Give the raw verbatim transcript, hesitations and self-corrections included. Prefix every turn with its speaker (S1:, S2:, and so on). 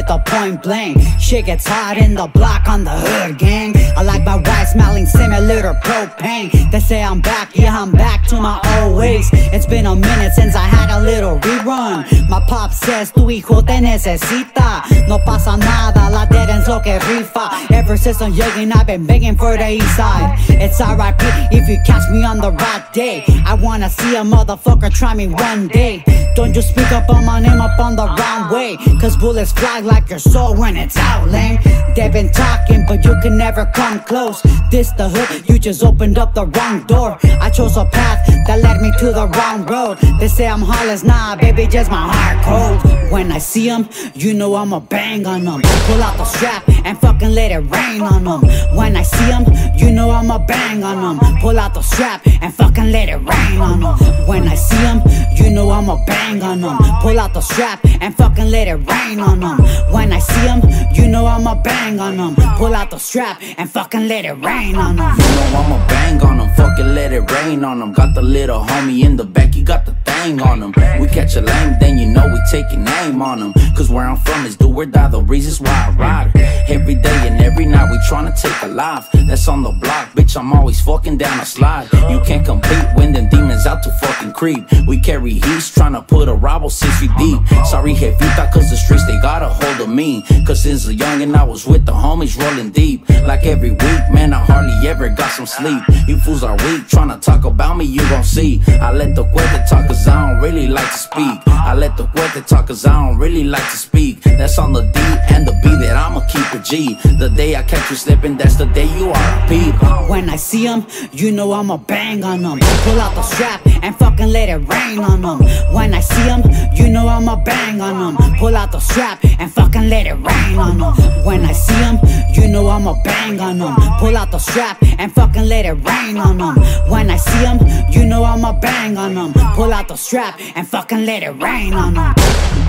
S1: with a point blank. Shit gets hot in the block on the hood, gang. I like my ride smelling similar to propane. They say I'm back, yeah, I'm back to my old ways. It's been a minute since I had a little rerun. My pop says, tu hijo te necesita. No pasa nada, la deaden's lo que rifa. Ever since I'm young, I've been begging for the east side. It's R I P if you catch me on the right day. I wanna see a motherfucker try me one day. Don't you speak up on my name up on the wrong way, cause bullets fly like your soul when it's out, lame. They've been talking, but you can never come close. This the hood, you just opened up the wrong door. I chose a path that led me to the wrong road. They say I'm heartless, nah, baby, just my heart cold. When I see them, you know I'ma bang on them. Pull out the strap and fucking let it rain on them. When I see them, you know I'ma bang on them. Pull out the strap and fucking let it rain on them. When I see them, you know I'ma bang on them. Pull out the strap and fucking let it rain on them. When I see them, you know I'ma bang on them. Pull out the strap and fucking let it rain on them.
S2: You know I'ma bang on them, fucking let it rain on them. Got the little homie in the back, he got the thing on him. We catch a lame, then you know we take your name on him. Cause where I'm from is do or die, the reasons why I ride. Every day and every night we tryna take a life. That's on the block, bitch, I'm always fucking down a slide. You can't compete when them demons out to fucking creep. We carry heat, tryna put a rival six feet deep. Sorry, Jefita, cause the streets, they got a hold of me. Cause since a youngin' I was with the homies rolling deep. Like every week, man, I hardly ever got some sleep. You fools are weak, tryna talk about me, you gon' see. I let the weather talk cause I don't really like to speak. I let the weather talk cause I don't really like to speak. That's on the D and the B that I'ma keep a G. The day I catch you slipping, that's the day you R I P.
S1: When I see them, you know I'ma bang on them. Pull out the strap and fucking let it rain on them. When I see them, you know I'ma bang on them. Pull out the strap and fucking let it rain on them. When I see them, you know I'ma bang on them. Pull out the strap and fucking let it rain on them. When I see them, you know I'ma bang on them. Pull out the strap and fucking let it rain on them.